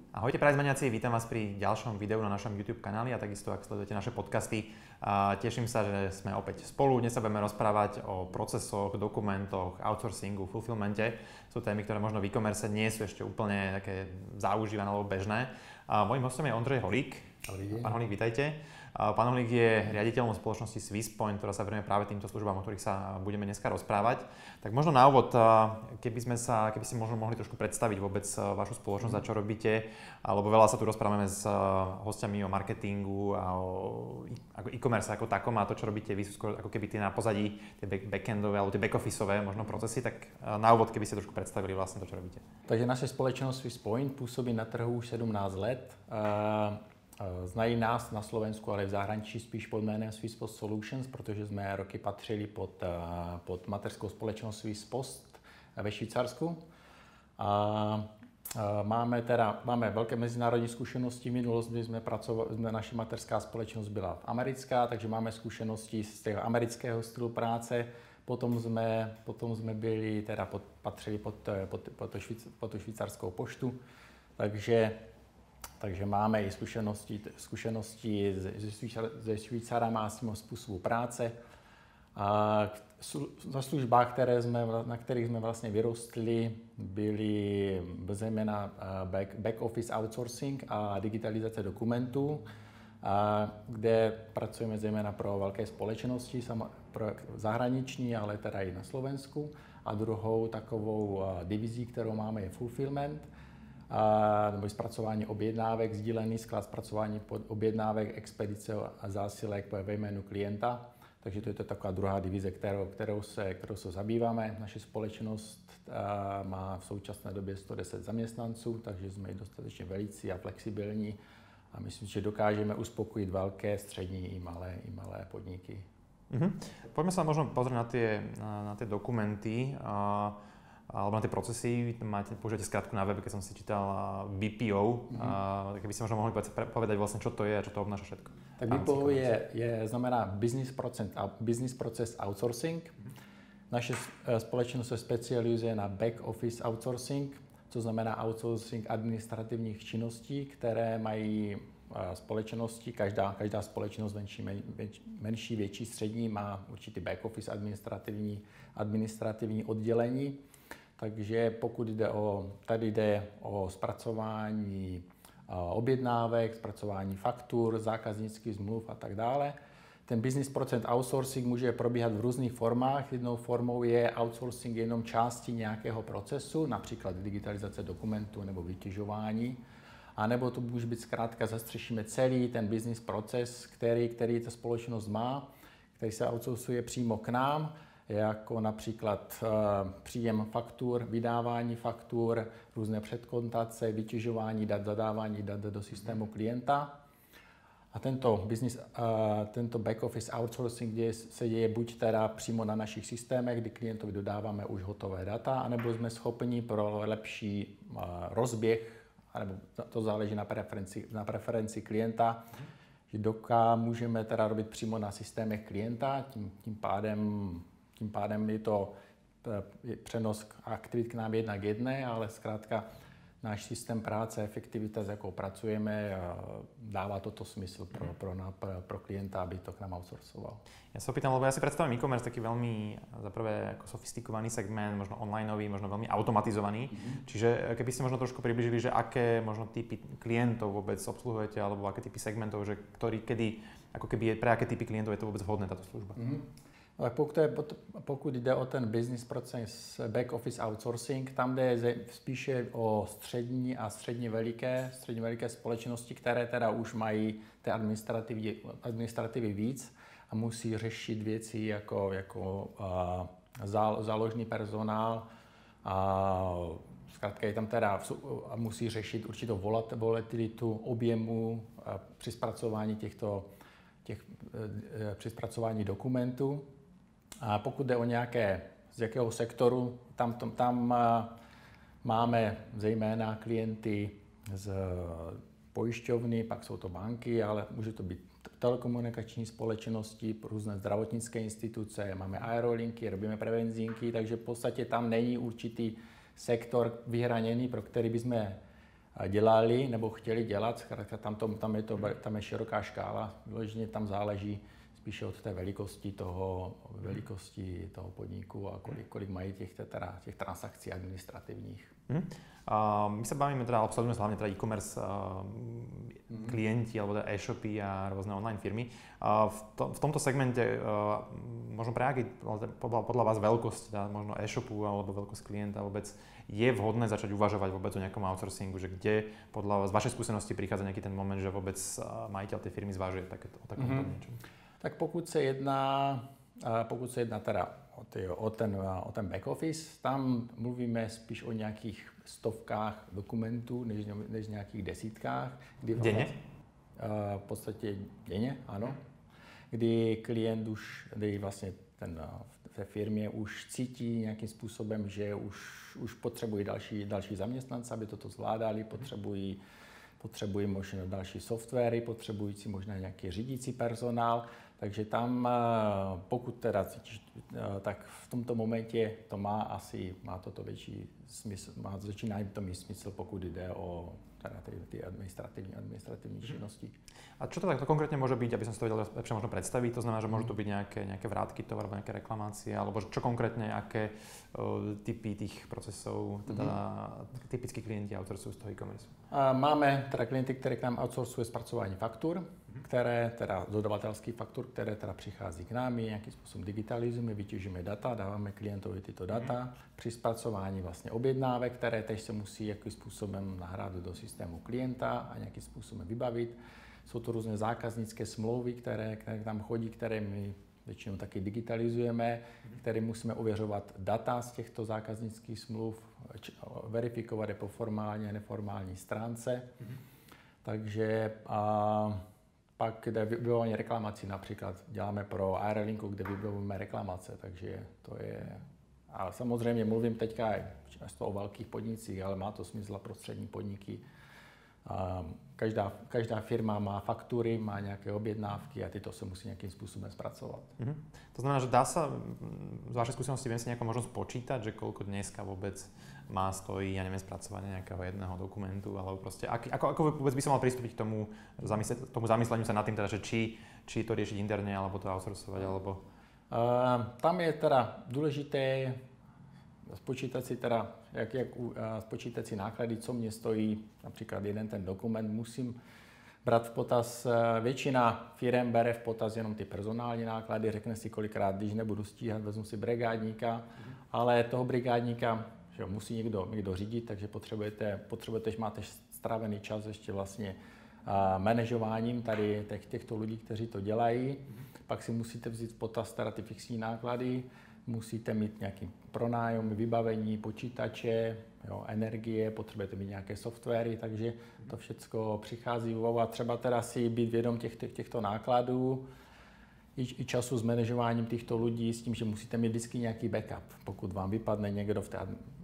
Ahojte prajzmaniaci, vítam vás pri ďalšom videu na našom YouTube kanáli a takisto ak sledujete naše podcasty. Teším sa, že sme opäť spolu. Dnes sa budeme rozprávať o procesoch, dokumentoch, outsourcingu, fulfillmente. Sú témy, ktoré možno v e-commerce nie sú ešte úplne také zaužívané alebo bežné. Mojím hostom je Ondřej Holík. Pán Holík, vítajte. Pán Holík je riaditeľom spoločnosti Swisspoint, ktorá sa venuje práve týmto službám, o ktorých sa budeme dneska rozprávať. Tak možno na úvod, keby ste možno mohli trošku predstaviť vôbec vašu spoločnosť a čo robíte, alebo veľa sa tu rozprávame s hostiami o marketingu a o e-commerce ako takom a to, čo robíte vy, sú skôr ako keby tie na pozadí, tie backendové alebo tie backofficeové možno procesy, tak na úvod, keby ste trošku predstavili vlastne to, čo robíte. Takže naše společnost Swisspoint působí na trhu už 17 let. Znají nás na Slovensku, ale v zahraničí spíš pod jménem Swisspost Solutions, protože jsme roky patřili pod mateřskou společnost Swisspost ve Švýcarsku. Máme velké mezinárodní zkušenosti. V minulosti naše mateřská společnost byla americká, takže máme zkušenosti z toho amerického stylu práce. Potom jsme patřili pod tu švýcarskou poštu, takže máme i zkušenosti se Švýcarama a s tím způsobu práce. A na službách, na kterých jsme vlastně vyrostli, byly zejména back office outsourcing a digitalizace dokumentů, kde pracujeme zejména pro velké společnosti, pro zahraniční, ale teda i na Slovensku. A druhou takovou divizí, kterou máme, je fulfillment, nebo zpracování objednávek, sdílený sklad, zpracování objednávek, expedice a zásilek ve jménu klienta. Takže to je taková druhá divize, kterou se zabýváme. Naše společnost má v současné době 110 zaměstnanců, takže jsme dostatečně velicí a flexibilní a myslím, že dokážeme uspokojit velké, střední i malé podniky. Poďme sa možno pozrieť na tie dokumenty alebo na tie procesy. Používate skrátku na webe, keď som si čítal BPO. Keby ste možno mohli povedať vlastne, čo to je a čo to obnáša všetko. Tak BPO znamená Business Process Outsourcing. Naše společnost se specializuje na back office outsourcing, co znamená outsourcing administrativních činností, které mají společnosti. Každá společnost menší, větší, střední má určitý back office administrativní oddělení. Takže tady jde o zpracování objednávek, zpracování faktur, zákaznických zmluv a tak dále. Ten business process outsourcing může probíhat v různých formách. Jednou formou je outsourcing jenom části nějakého procesu, například digitalizace dokumentů nebo vytěžování. A nebo to může být zkrátka zastřešíme celý ten business proces, který ta společnost má, který se outsourcuje přímo k nám, jako například příjem faktur, vydávání faktur, různé předkontace, vytěžování dat, zadávání dat do systému klienta. A tento back office outsourcing se děje buď teda přímo na našich systémech, kdy klientovi dodáváme už hotové data, anebo jsme schopni pro lepší rozběh, anebo to záleží na preferenci klienta, že můžeme teda robit přímo na systémech klienta, tím pádem je to přenos aktivit k nám 1:1, ale zkrátka náš systém práce, efektivita, s jakou pracujeme, dává toto smysl pro klienta, aby to k nám outsourcoval. Ja sa opýtam, lebo ja si predstavím e-commerce taký veľmi zaprvé ako sofistikovaný segment, možno onlineový, možno veľmi automatizovaný. Čiže keby ste možno trošku približili, že aké možno typy klientov vôbec obsluhujete, alebo aké typy segmentov, že ktorý, kedy, ako keby pre aké typy klientov je to vôbec vhodné táto služba? Ale pokud jde o ten business proces back office outsourcing, tam jde spíše o střední a středně veliké společnosti, které teda už mají té administrativy víc a musí řešit věci jako záložný personál a zkrátka je tam teda musí řešit určitou volatilitu objemu při zpracování dokumentů. A pokud jde o z jakého sektoru, tam máme zejména klienty z pojišťovny, pak jsou to banky, ale může to být telekomunikační společnosti, různé zdravotnické instituce, máme aerolinky, robíme prevenzínky, takže v podstatě tam není určitý sektor vyhraněný, pro který bychom dělali nebo chtěli dělat. Zkrátka tam je široká škála, vyloženě tam záleží spíše od té velikosti toho podniku a kolik mají těch transakcí administrativních. My sa bavíme teda, sledujeme hlavne teda e-commerce klienti alebo teda e-shopy a rôzne online firmy. V tomto segmente možno pre aký podľa vás veľkosť teda možno e-shopu alebo veľkosť klienta vôbec je vhodné začať uvažovať vôbec o nejakom outsourcingu, že kde podľa vás z vašej skúsenosti prichádza nejaký ten moment, že vôbec majiteľ tej firmy zvažuje o takomto niečom? Tak pokud se jedná teda o ten back office, tam mluvíme spíš o nějakých stovkách dokumentů, než nějakých desítkách. Denně? V podstatě denně, ano. Kdy klient kdy vlastně v té firmě už cítí nějakým způsobem, že už potřebují další zaměstnance, aby toto zvládali, potřebují možná další softwary, potřebující možná nějaký řídící personál. Takže tam, pokud teda cítíš, tak v tomto momentě to má toto větší smysl, začíná to mít smysl, pokud jde o teda ty administrativní činnosti. A čo to takto konkrétne môže byť, aby som si to vedel lepšie možno predstaviť? To znamená, že môžu to byť nejaké vrátky tovaru, nejaké reklamácie, alebo čo konkrétne, aké typy tých procesov, teda typickí klienti outsourcujú z toho e-commerce? Máme teda klienty, které k nám outsourcuje zpracování faktur, které teda dodavatelských faktur, které teda přichází k nám, nějakým způsobem digitalizujeme, vytěžíme data, dáváme klientovi tyto data při zpracování vlastně objednávek, které tež se musí jakým způsobem nahrát do systému klienta a nějakým způsobem vybavit. Jsou to různé zákaznické smlouvy, které tam chodí, které my většinou taky digitalizujeme, které musíme ověřovat data z těchto zákaznických smluv, verifikovat je po formální a neformální stránce. Takže pak jde vybavování reklamací, například děláme pro Aerolinku, kde vybavujeme reklamace, takže to je... A samozřejmě mluvím teďka často o velkých podnicích, ale má to smysl pro střední podniky. Každá firma má faktury, má nějaké objednávky a tyto se musí nějakým způsobem zpracovat. To znamená, že dá sa z vašej skúsenosti viem si nejako možno spočítať, že koľko dneska vôbec stojí, ja neviem, spracovanie nejakého jedného dokumentu, alebo proste, ako vôbec by som mal pristúpiť k tomu zamysleniu sa nad tým, teda, že či to riešiť interne, alebo to outsourcovať, alebo... Tam je teda důležité spočítat si teda, spočítat si náklady, co mě stojí například jeden ten dokument. Musím brát v potaz, většina firem bere v potaz jenom ty personální náklady, řekne si kolikrát, když nebudu stíhat, vezmu si brigádníka, ale toho brigádníka že musí někdo řídit, takže potřebujete, že máte strávený čas ještě vlastně manažováním tady těchto lidí, kteří to dělají. Pak si musíte vzít v potaz teda ty fixní náklady, musíte mít nějaký pronájem, vybavení, počítače, energie, potřebujete mít nějaké softwary, takže to všechno přichází v úvahu a třeba teda si být vědom těchto nákladů i času s manažováním těchto lidí s tím, že musíte mít vždycky nějaký backup. Pokud vám vypadne někdo v té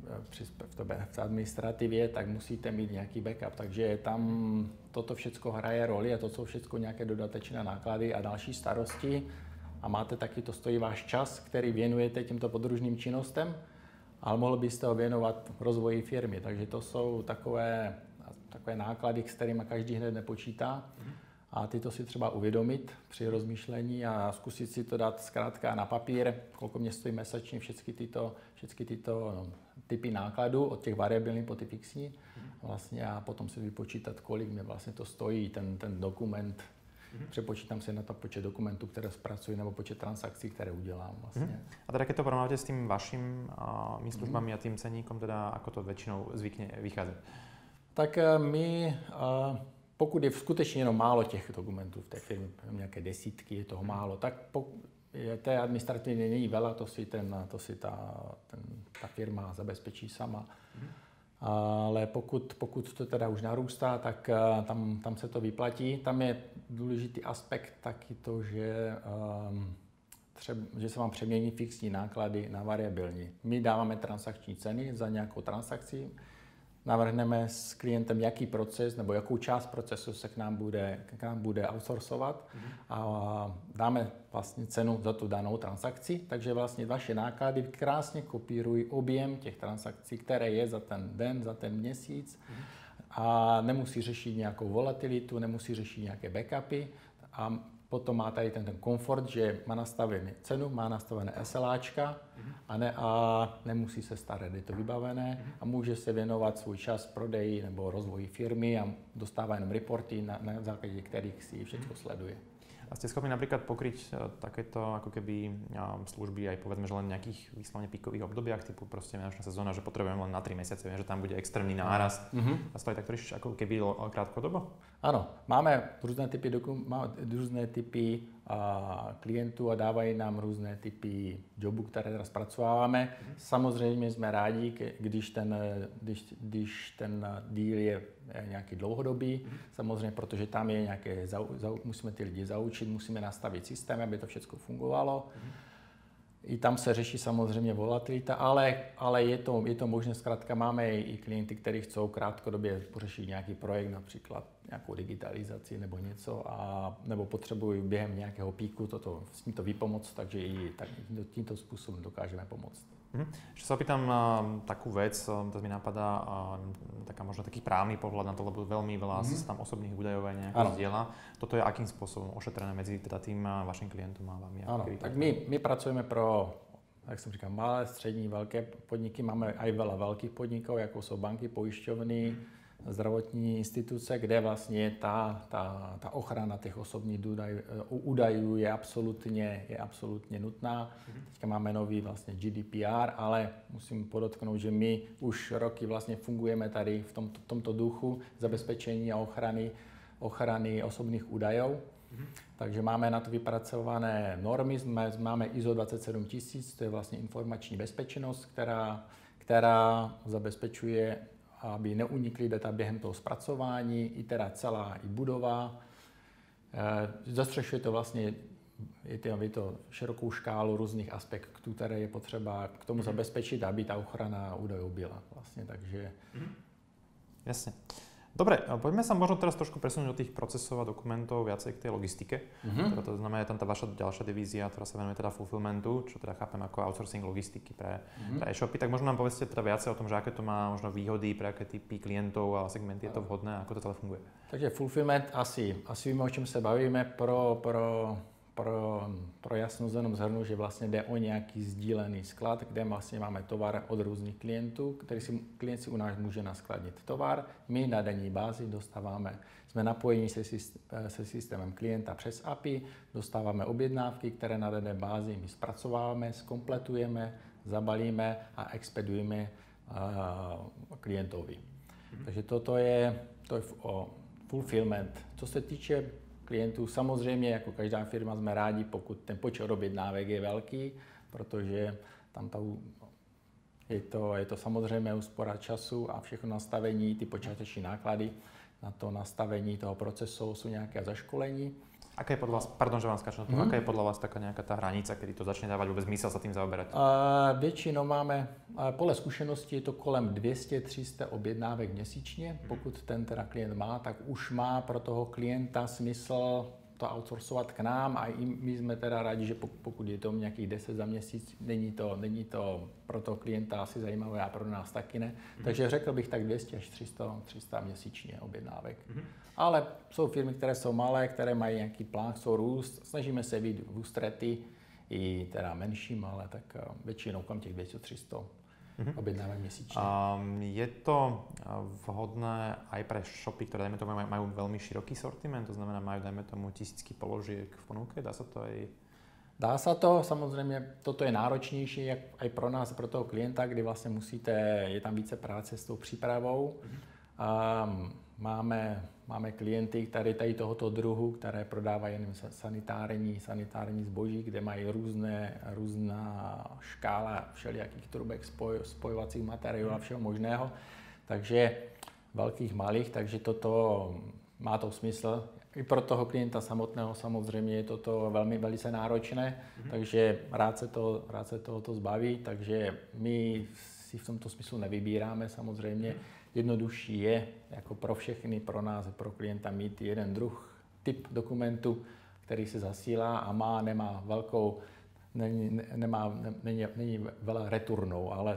administrativě, tak musíte mít nějaký backup. Takže tam toto všechno hraje roli a to jsou všechno nějaké dodatečné náklady a další starosti. A máte taky, to stojí váš čas, který věnujete těmto podružným činnostem, ale mohl byste ho věnovat rozvoji firmy. Takže to jsou takové náklady, s kterými každý hned nepočítá. A tyto si třeba uvědomit při rozmýšlení a zkusit si to dát zkrátka na papír, kolik mě stojí mesačně všechny tyto typy nákladů, od těch variabilních po ty fixní. Vlastně a potom si vypočítat, kolik mě vlastně to stojí, ten dokument. Přepočítám si na to počet dokumentů, které zpracuji, nebo počet transakcí, které udělám vlastně. A teda keď to porovnáte s tým vašim službami a tým ceníkom, teda ako to väčšinou zvykne vycházet? Tak my, pokud je skutečně jenom málo těch dokumentů v té firmě, nějaké desítky, je toho málo, tak té administrativy není veľa, to si ta firma zabezpečí sama. Ale pokud to teda už narůstá, tak tam se to vyplatí. Tam je důležitý aspekt taky to, že se vám přemění fixní náklady na variabilní. My dáváme transakční ceny za nějakou transakci, navrhneme s klientem, jaký proces nebo jakou část procesu se k nám bude outsourcovat a dáme vlastně cenu za tu danou transakci, takže vlastně vaše náklady krásně kopírují objem těch transakcí, které je za ten den, za ten měsíc. a nemusí řešit nějakou volatilitu, nemusí řešit nějaké backupy a potom má tady ten komfort, že má nastavený cenu, má nastavené SLAčka a nemusí se starat, je to vybavené a může se věnovat svůj čas prodeji nebo rozvoji firmy a dostává jenom reporty, na základě kterých si všechno sleduje. A ste schopní napríklad pokryť takéto ako keby služby aj povedzme, že len v nejakých výslovne píkových obdobiach, typu proste vianočná sezóna, že potrebujeme len na 3 mesiace, viem, že tam bude extrémny nárast. A to aj tak trošičku ako keby krátkodobo? Ano, máme různé typy klientů a dávají nám různé typy jobů, které teda zpracováváme. Samozřejmě jsme rádi, když ten deal je nějaký dlouhodobý, samozřejmě, protože tam je nějaké, musíme ty lidi zaučit, musíme nastavit systém, aby to všechno fungovalo. I tam se řeší samozřejmě volatilita, ale je to možné, zkrátka máme i klienty, kteří chcou krátkodobě pořešit nějaký projekt, například nějakou digitalizaci nebo něco, nebo potřebují během nějakého píku s tímto vypomoct, takže i tímto způsobem dokážeme pomoct. Ešte sa opýtam takú vec, to mi napadá možno taký právny pohľad na to, lebo veľmi veľa tam osobných údajov aj nejako zdieľa. Toto je akým spôsobom ošetrené medzi teda tým vašim klientom a vami? Ano, tak my pracujeme pro, jak jsem říkal, malé, střední, velké podniky. Máme aj veľa veľkých podnikov, jako jsou banky, pojišťovny, zdravotní instituce, kde vlastně ta ochrana těch osobních údajů je absolutně nutná. Teďka máme nový vlastně GDPR, ale musím podotknout, že my už roky vlastně fungujeme tady v tomto duchu zabezpečení a ochrany osobních údajů. Takže máme na to vypracované normy, máme ISO 27000, to je vlastně informační bezpečnost, která zabezpečuje, aby neunikly data během toho zpracování, i teda celá i budova. Zastřešuje to vlastně je to širokou škálu různých aspektů, které je potřeba k tomu zabezpečit, aby ta ochrana údajů byla. Vlastně, takže... Jasne. Dobre, poďme sa možno teraz trošku presunúť do tých procesov a dokumentov viacej k tej logistike. Teda to znamená, je tam tá vaša ďalšia divízia, ktorá sa venuje teda fulfillmentu, čo teda chápem ako outsourcing logistiky pre e-shopy. Tak možno nám povedzte teda viacej o tom, že aké to má možno výhody, pre aké typy klientov a segmenty je to vhodné, ako to celé funguje. Takže fulfillment asi víme, o čem se bavíme. Pro jasnost jenom zhrnu, že vlastně jde o nějaký sdílený sklad, kde vlastně máme tovar od různých klientů, klient si u nás může naskladnit tovar. My na denní bázi jsme napojeni se systémem klienta přes API, dostáváme objednávky, které na denní bázi my zpracováváme, zkompletujeme, zabalíme a expedujeme klientovi. Takže to je o fulfillment. Co se týče klientů, samozřejmě jako každá firma jsme rádi, pokud ten počet objednávek je velký, protože tam je to samozřejmě úspora času a všechno nastavení, ty počáteční náklady na to nastavení toho procesu jsou nějaké zaškolení. Aká je podľa vás, pardon, že vám skáčem na to, aká je podľa vás taká nejaká tá hranica, kedy to začne dávať vôbec zmysel sa tým zaoberať? Většinou máme, podle zkušenosti je to kolem 200-300 objednávek měsíčně. Pokud ten teda klient má, tak už má pro toho klienta smysl to outsourcovat k nám a i my jsme teda rádi, že pokud je to nějakých 10 za měsíc, není to pro toho klienta asi zajímavé a pro nás taky ne. Takže řekl bych tak 200 až 300 měsíčně objednávek. Ale jsou firmy, které jsou malé, které mají nějaký plán, chcou růst. Snažíme se být v ústrety i teda menším, ale tak většinou kolem těch 200-300 objednávek měsíčně. Je to vhodné aj pre shopy, ktoré dajme tomu majú veľmi široký sortiment, to znamená majú dajme tomu tisícky položiek v ponuke, dá sa to aj? Dá se to, samozřejmě toto je náročnější jak i pro nás, pro toho klienta, kdy vlastně je tam více práce s tou přípravou. Máme klienty, tady tohoto druhu, které prodávají jen sanitární zboží, kde mají různá škála všelijakých trubek, spojovacích materiálů a všeho možného. Takže velkých, malých, takže toto má to smysl. I pro toho klienta samotného samozřejmě je toto velice náročné, takže rád se tohoto zbaví, takže my si v tomto smyslu nevybíráme samozřejmě. Jednodušší je jako pro všechny, pro nás, pro klienta mít jeden typ dokumentu, který se zasílá a není veľa returnou, ale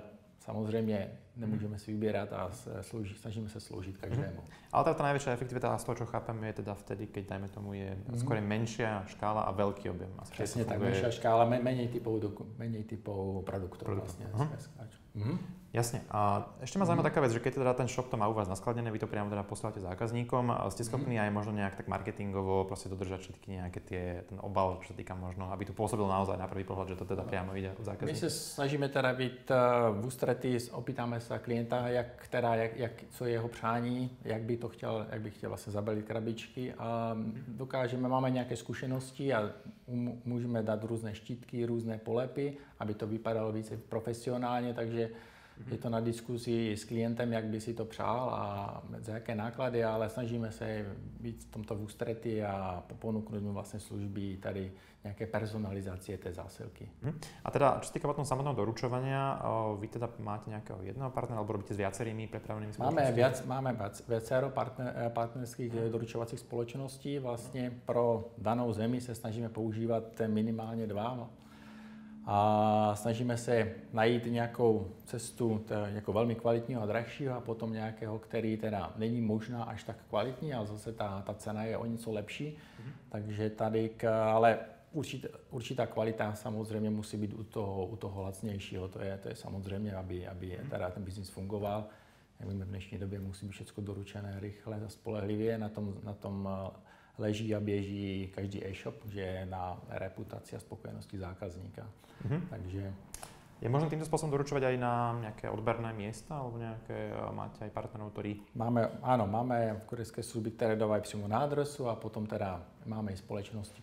Samozrejme, nemôžeme si vybierať a snažíme sa slúžiť každému. Ale tá najväčšia efektivita, z toho, čo chápem, je teda vtedy, keď, dajme tomu, je skôr menšia škála a veľký objem. Presne tak, menšia škála, menej typov produktov. Vlastne. Jasne. A ešte ma zaujíma taká vec, že keď teda ten shop to má u vás naskladené, vy to priamo teda posielate zákazníkom, ste schopní aj možno nejak tak marketingovo proste dodržať všetky nejaké ten obal, čo sa týka možno, aby tu pôsobil naozaj na prvý pohľad, že to teda priamo ide od zákazníka. My sa snažíme teda byť v ústretí, opýtame sa klienta, co je jeho přání, jak by chtěl vlastně zabalit krabičky a máme nějaké zkušenosti a můžeme dát různé štítky, různé polepy, aby to vypadalo více profesionálně, takže je to na diskuzi s klientem, jak by si to přál a za jaké náklady, ale snažíme se být v tomto v ústretí a ponúknuť mu vlastne služby tady nejaké personalizácie tej zásilky. A teda, čo sa týka potom samotného doručovania, vy teda máte nejakého jedného partnera alebo robíte s viacerými prepravnými spoločnosťami? Máme viacero partnerských doručovacích spoločností. Vlastne pro danou zemi sa snažíme používať minimálne 2. A snažíme se najít nějakou cestu jako velmi kvalitního a drahšího a potom nějakého, který teda není možná až tak kvalitní, ale zase ta cena je o něco lepší. Takže tady, ale určitá kvalita samozřejmě musí být u toho lacnějšího. To je samozřejmě, aby teda ten biznis fungoval. Jak víme, v dnešní době musí být všechno doručené rychle a spolehlivě. Na tom leží a běží každý e-shop, že je na reputaci a spokojenosti zákazníka. Takže... Je možno týmto spôsobom doručovať aj na nejaké odberné miesta, alebo máte aj partnerov, ktorí... Máme kurierské služby, ktoré dávajú přímo na adresu a potom teda máme i společnosti,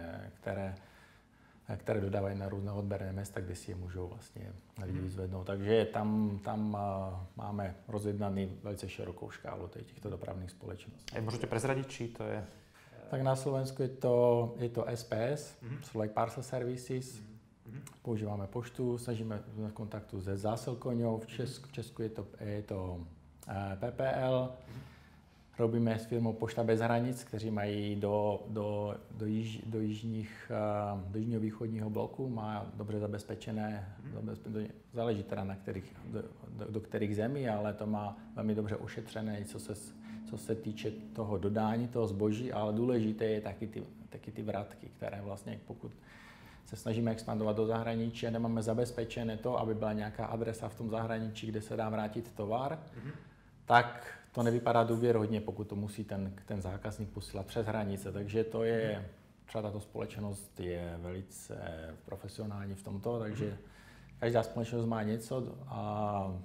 které dodávají na různé odberné města, kde si je můžou vlastně lidi vyzvednout. Takže tam máme rozjednaný velice širokou škálu těchto dopravných společností. A môžete prezradiť, či to je... Tak na Slovensku je to SPS, like Parcel Services. Používáme poštu, snažíme na kontaktu se zásilkoňou. V Česku je to PPL. Robíme s firmou Pošta bez hranic, kteří mají do jižního východního bloku, má dobře zabezpečené, záleží teda do kterých zemí, ale to má velmi dobře ošetřené, co se týče toho dodání toho zboží, ale důležité je taky ty vratky, které vlastně pokud se snažíme expandovat do zahraničí a nemáme zabezpečené to, aby byla nějaká adresa v tom zahraničí, kde se dá vrátit tovar, tak to nevypadá důvěryhodně, pokud to musí ten zákazník posílat přes hranice. Takže to je, třeba tato společnost je velice profesionální v tomto, takže každá společnost má něco a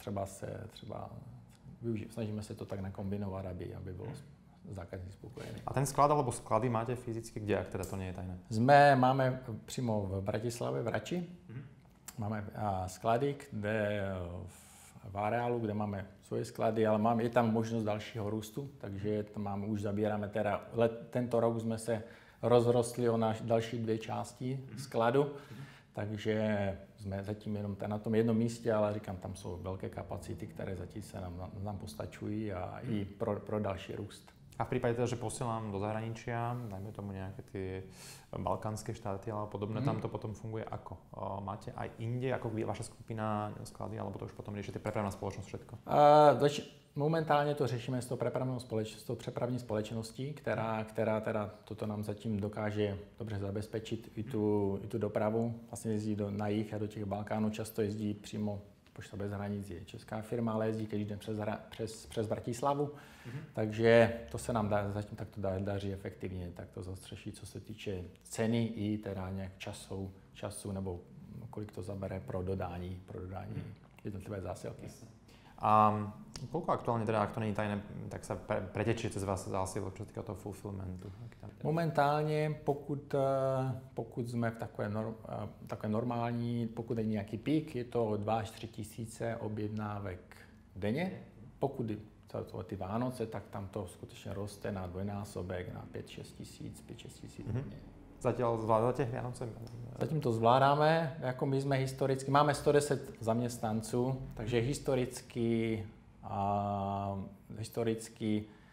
snažíme se to tak nakombinovat, aby bylo zákazník spokojený. A ten sklad alebo sklady máte fyzicky kde, ak teda to nie je tajné? Máme přímo v Bratislave, v Rači. Máme sklady, kde v areálu, kde máme svoje sklady, ale je tam možnosť dalšího růstu, takže tam už zabíráme teda, tento rok jsme se rozrostli o další 2 části skladu, takže jsme zatím jenom na tom jednom místě, ale říkám, tam jsou velké kapacity, které zatím se nám postačují a i pro další růst. A v prípade teda, že posielam do zahraničia, dajme tomu nejaké tie balkánske štáty alebo podobné, tam to potom funguje ako? Máte aj inde, ako vaša skupina sklady, alebo to už potom riešite prepravná spoločnosť všetko? Momentálně to řešíme s tou přepravní společností, která teda toto nám zatím dokáže dobře zabezpečit i tu dopravu. Vlastně jezdí na jih a do těch Balkánů, často jezdí přímo Pošta bez hranic, je česká firma, ale jezdí každý den přes Bratislavu. Takže to se nám zatím takto daří efektivně, tak to zastřeší, co se týče ceny i teda nějak času nebo kolik to zabere pro dodání jednotlivé zásilky. A koľko aktuálne, teda ak to nie je tajné, tak sa pretečie cez vás zásilok, čo sa týka toho fulfillmentu? Momentálně, pokud jsme v takové normální, pokud je nějaký pík, je to 2 až 3 tisíce objednávek denně. Pokud to ty Vánoce, tak tam to skutečně roste na dvojnásobek, na 5-6 tisíc denně. Zatiaľ zvládate Vianoce? Zatím to zvládáme, jako my jsme historicky, máme 110 zaměstnanců, takže historicky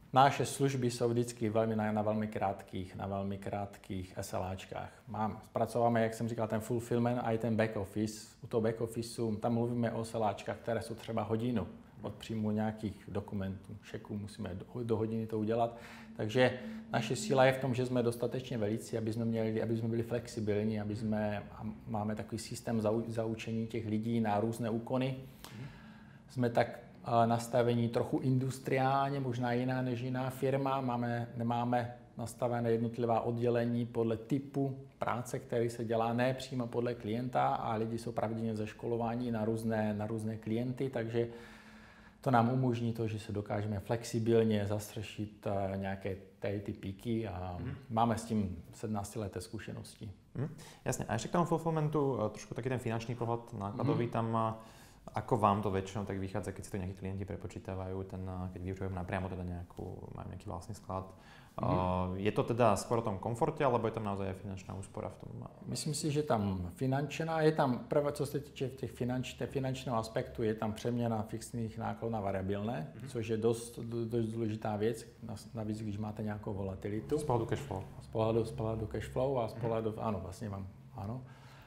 Naše služby jsou vždycky na velmi krátkých SLAčkách. Zpracováme, jak jsem říkal, ten fulfillment a i ten back office. U toho back officeu tam mluvíme o SLAčkách, které jsou třeba hodinu. Od příjmu nějakých dokumentů, šeků musíme do hodiny to udělat. Takže naše síla je v tom, že jsme dostatečně velicí, aby jsme byli flexibilní, máme takový systém zaučení těch lidí na různé úkony. Jsme tak nastavení trochu industriálně, možná jiná než jiná firma. Nemáme nastavené jednotlivá oddělení podle typu práce, který se dělá ne přímo podle klienta a lidi jsou pravidelně zaškolováni na různé klienty, takže to nám umožní to, že se dokážeme flexibilně zastřešit nějaké ty píky a máme s tím 17leté zkušenosti. Jasne. A ešte k tomu fulfillmentu trošku taký ten finančný pohľad nákladový tam. Ako vám to väčšinou tak vychádza, keď si to nejakí klienti prepočítavajú, keď využívajú napriamo teda majú nejaký vlastný sklad? Je to teda skôr o tom komforte, alebo je tam naozaj aj finančná úspora v tom? Myslím si, že tam finančná, je tam prvé, co se týče finančného aspektu, je tam přeměna fixních nákladů na variabilné, což je dost důležitá věc, navíc, když máte nějakou volatilitu. Z pohľadu cash flow. Z pohľadu cash flow a z pohľadu, áno, vlastne mám, áno.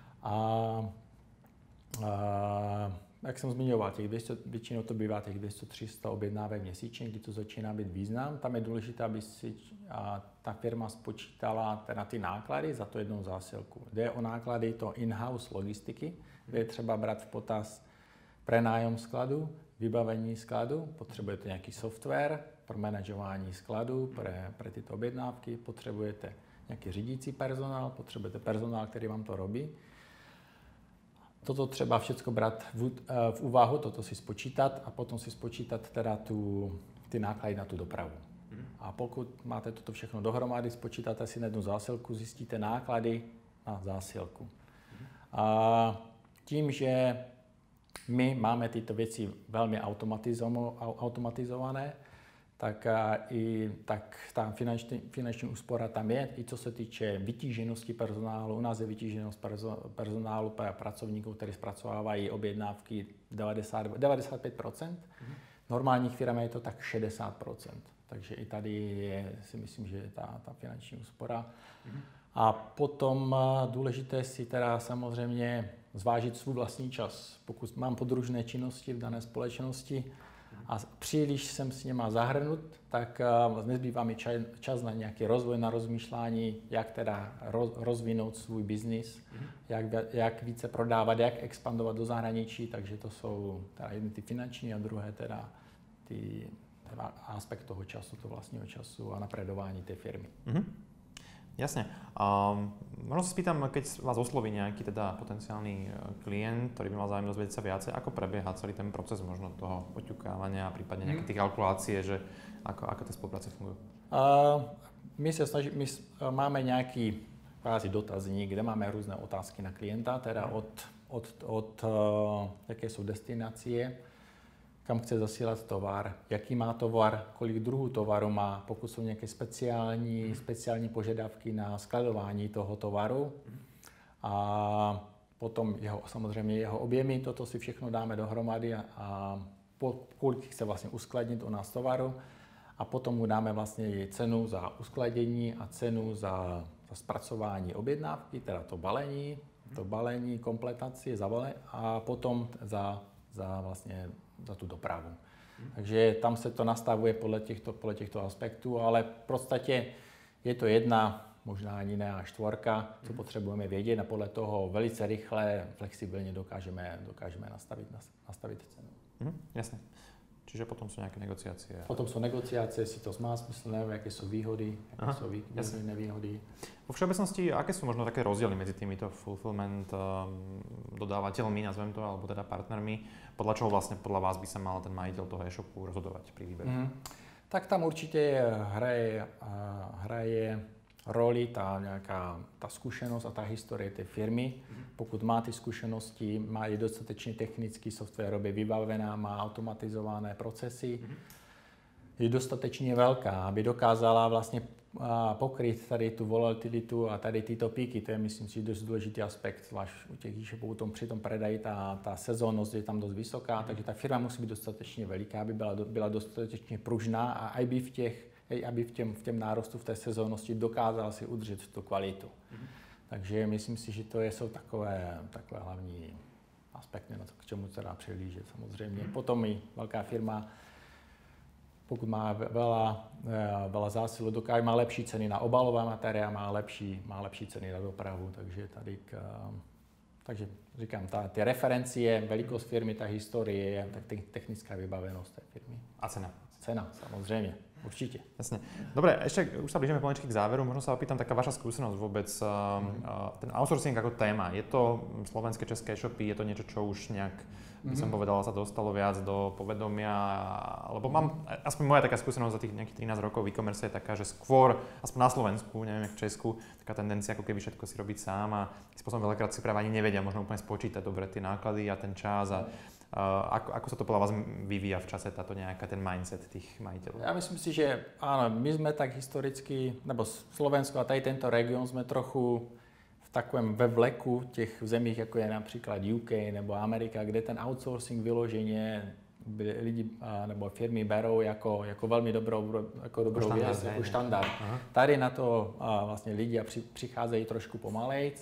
Jak jsem zmiňoval, většinou to bývá těch 200-300 objednávek měsíčně, kdy to začíná být význam. Tam je důležité, aby si ta firma spočítala teda ty náklady za tu jednou zásilku. Jde o náklady to in-house logistiky, kde je třeba brát v potaz prenájom skladu, vybavení skladu, potřebujete nějaký software pro manažování skladu, pro tyto objednávky, potřebujete nějaký řídící personál, potřebujete personál, který vám to robí. Toto třeba všechno brát v úvahu, toto si spočítat a potom si spočítat teda ty náklady na tu dopravu. A pokud máte toto všechno dohromady, spočítáte si na jednu zásilku, zjistíte náklady na zásilku. A tím, že my máme tyto věci velmi automatizované, tak ta finanční úspora tam je, i co se týče vytíženosti personálu. U nás je vytíženost personálu pracovníků, kteří zpracovávají objednávky 95%. Normálních firm je to tak 60%. Takže i tady si myslím, že je ta finanční úspora. A potom důležité si teda samozřejmě zvážit svůj vlastní čas. Pokud mám podružné činnosti v dané společnosti, a příliš jsem s něma zahrnut, tak nezbývá mi čas na nějaký rozvoj, na rozmýšlení, jak teda rozvinout svůj biznis, jak více prodávat, jak expandovat do zahraničí, takže to jsou teda jedny ty finanční a druhé teda ty aspekt toho času, toho vlastního času a napredování té firmy. Jasne. Možno sa spýtam, keď vás osloví nejaký teda potenciálny klient, ktorý by mal záujem dozvedieť sa viacej, ako prebieha celý ten proces možno toho poťukávania a prípadne nejaké tie kalkulácie, že ako tie spolupráce fungujú? My máme nejaký kvázi dotazník, kde máme různé otázky na klienta, teda od jaké jsou destinace, kam chce zasílat tovar, jaký má tovar, kolik druhů tovaru má, pokud jsou nějaké speciální požadavky na skladování toho tovaru a potom samozřejmě jeho objemy, toto si všechno dáme dohromady a kolik chce vlastně uskladnit u nás tovaru a potom mu dáme vlastně i cenu za uskladění a cenu za zpracování objednávky, teda to balení, kompletaci a potom za tu dopravu. Takže tam se to nastavuje podle těchto aspektů, ale v podstatě je to jedna, možná ani ne a čtvorka, co potřebujeme vědět a podle toho velice rychle, flexibilně dokážeme nastavit cenu. Jasne. Čiže potom sú nejaké negociácie. Potom sú negociácie, si to má smysl, neviem, aké sú výhody, aké sú nevýhody. Vo všeobecnosti, aké sú možno také rozdiely medzi týmito fulfillment dodávateľmi, nazvem to, alebo teda partnermi? Podľa čoho vlastne podľa vás by sa mal ten majiteľ toho e-shopu rozhodovať pri výbere? Tak tam určite hraje roli ta zkušenost a ta historie té firmy. Pokud má ty zkušenosti, má i dostatečně technický softwarově vybavená, má automatizované procesy, je dostatečně velká, aby dokázala vlastně pokryt tady tu volatilitu a tady tyto píky. To je, myslím si, dost důležitý aspekt, zvlášť u těch e-shopů, při tom predaji ta sezónnost je tam dost vysoká, takže ta firma musí být dostatečně veliká, aby byla dostatečně pružná a aby v těch aby v těm nárostu, v té sezónnosti dokázal si udržet tu kvalitu. Takže myslím si, že to jsou takové hlavní aspekty, na to, k čemu se dá přihlížet samozřejmě. Potom i velká firma, pokud má veľa zásilu, má lepší ceny na obalové materiály, má lepší ceny na dopravu, takže říkám, ty referencie, velikost firmy, ta historie, tak technická vybavenosť tej firmy. A cena. Cena, samozrejme, určite. Jasne. Dobre, ešte už sa blížime pomaličky k záveru, možno sa opýtam, taká vaša skúsenosť vôbec, ten outsourcing ako téma, je to slovenské, české e-shopy, je to niečo, čo už nejak, by som povedal, sa dostalo viac do povedomia, lebo mám, aspoň moja taká skúsenosť za tých nejakých 13 rokov v e-commerce je taká, že skôr, aspoň na Slovensku, neviem, jak v Česku, taká tendencia ako keby všetko si robiť sám a spôsobom veľakrát si práve ani nevedia možno úplne spočítať dobre tie náklady a ten čas a ako sa to podľa vás vyvíja v čase táto nejaká ten mindset tých majiteľov? Ja myslím si, že áno, my sme tak historicky, nebo Slovensko a tady tento región sme trochu v takovém ve vleku těch zemích, ako je napríklad UK nebo Amerika, kde ten outsourcing vyloženie lidi nebo firmy berou jako velmi dobrou věc, jako štandard. Tady na to vlastně lidi přicházejí trošku pomalejc,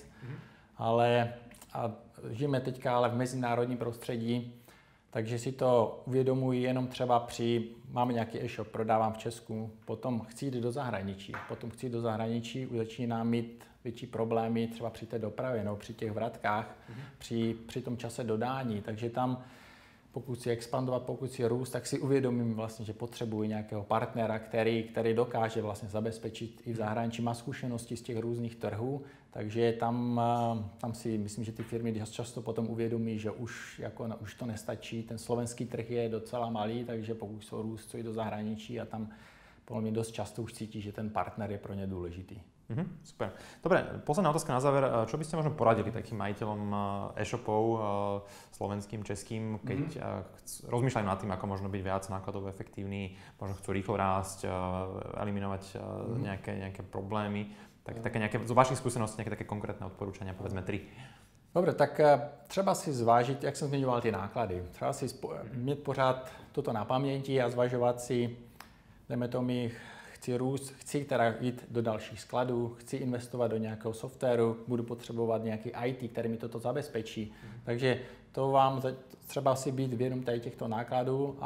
ale žijeme teďka ale v mezinárodním prostředí, takže si to uvědomují jenom třeba máme nějaký e-shop, prodávám v Česku, potom chci jít do zahraničí, už začínám mít větší problémy třeba při té dopravě, no, při těch vratkách, při tom čase dodání, takže tam pokud si expandovat, pokud si růst, tak si uvědomím vlastně, že potřebuji nějakého partnera, který dokáže vlastně zabezpečit i v zahraničí, má zkušenosti z těch různých trhů, takže tam si myslím, že ty firmy často potom uvědomí, že už to nestačí, ten slovenský trh je docela malý, takže pokud jsou růst, co i do zahraničí a tam podľa mňa dosť často už cíti, že ten partner je pro ně důležitý. Super. Dobre, posledná otázka na záver. Čo by ste možno poradili takým majiteľom e-shopov slovenským, českým, keď rozmýšľajú nad tým, ako možno byť viac nákladovo efektívny, možno chcú rýchlo rásť, eliminovať nejaké problémy, tak také nejaké z vašich skúseností, nejaké také konkrétne odporúčania, povedzme 3. Dobre, tak třeba si zvážiť, jak som zmiňoval ty náklady. Třeba si mít pořád toto na paměti a zvažovat si, dejme tomu, chci růst, chci teda jít do dalších skladů, chci investovat do nějakého softwaru, budu potřebovat nějaký IT, který mi toto zabezpečí. Takže to vám třeba si být vědom tady těchto nákladů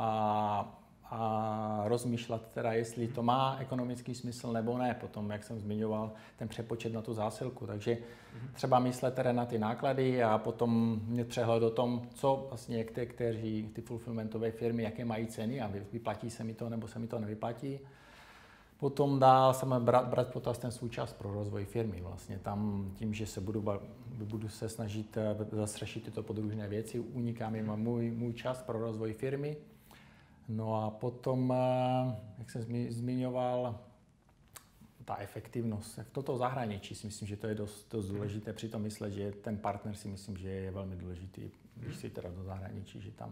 a rozmýšlet teda, jestli to má ekonomický smysl nebo ne. Potom, jak jsem zmiňoval, ten přepočet na tu zásilku. Takže třeba myslet teda na ty náklady a potom mít přehled o tom, co vlastně ty fulfillmentové firmy, jaké mají ceny a vyplatí se mi to nebo se mi to nevyplatí. Potom dál jsem brát potaz ten svůj čas pro rozvoj firmy. Vlastně tam tím, že se budu se snažit zastřešit tyto podružné věci, uniká mi můj čas pro rozvoj firmy. No a potom, jak jsem zmiňoval, ta efektivnost. V toto zahraničí si myslím, že to je dost důležité. Přitom myslet, že ten partner si myslím, že je velmi důležitý, když si teda do zahraničí, že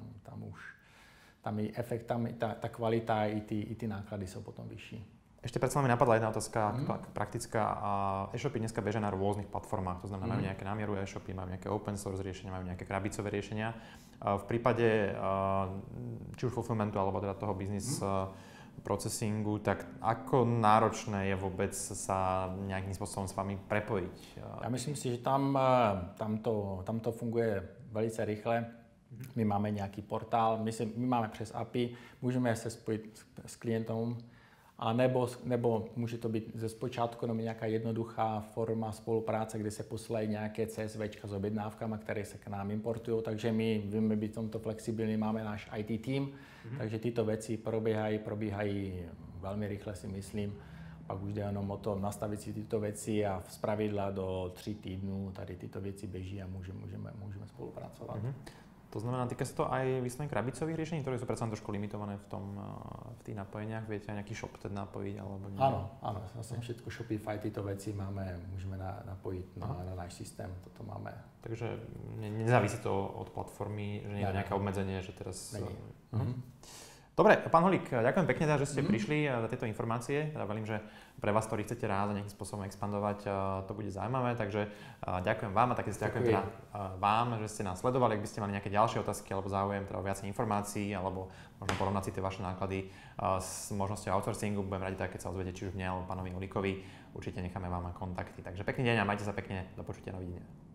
tam je efekt, tam ta kvalita i ty náklady jsou potom vyšší. Ešte predsa mi napadla jedna otázka, praktická. E-shopy dneska bežia na rôznych platformách, to znamená, majú nejaké námieru e-shopy, majú nejaké open source riešenia, majú nejaké krabicové riešenia. V prípade či už fulfillmentu alebo teda toho business processingu, tak ako náročné je vôbec sa nejakým spôsobom s vami prepojiť? Ja myslím si, že tam to funguje velice rychle. My máme nějaký portál, my máme přes API, můžeme se spojit s klientem, a nebo může to být ze zpočátku jenom nějaká jednoduchá forma spolupráce, kde se posílají nějaké CSVčka s objednávkama, které se k nám importují, takže my víme být tomto flexibilní, máme náš IT tým, takže tyto věci probíhají velmi rychle, si myslím. Pak už jde jenom o to nastavit si tyto věci a zpravidla do 3 týdnů tady tyto věci běží a můžeme spolupracovat. To znamená, týka sa to aj vyslovene krabicových riešení, ktoré sú predsa trošku limitované v tých napojeniach. Viete aj nejaký shop teda napojiť alebo nie? Áno, vlastne všetko Shopify, tyto veci môžeme napojiť na náš systém, toto máme. Takže nezávisí to od platformy, že nie je nejaké obmedzenie, že teraz... Není. Dobre, pán Holík, ďakujem pekne, že ste prišli za tieto informácie. Verím, že pre vás, ktorí chcete rád nejakým spôsobom expandovať, to bude zaujímavé. Takže ďakujem vám a takisto ďakujem teda vám, že ste nás sledovali. Ak by ste mali nejaké ďalšie otázky alebo záujem teda o viacej informácií alebo možno porovnať si tie vaše náklady s možnosťou outsourcingu, budem radi tak, keď sa ozviete či už mne alebo pánovi Holíkovi. Určite necháme vám kontakty. Takže pekný deň a majte sa pekne. Do počutia, dovidenia.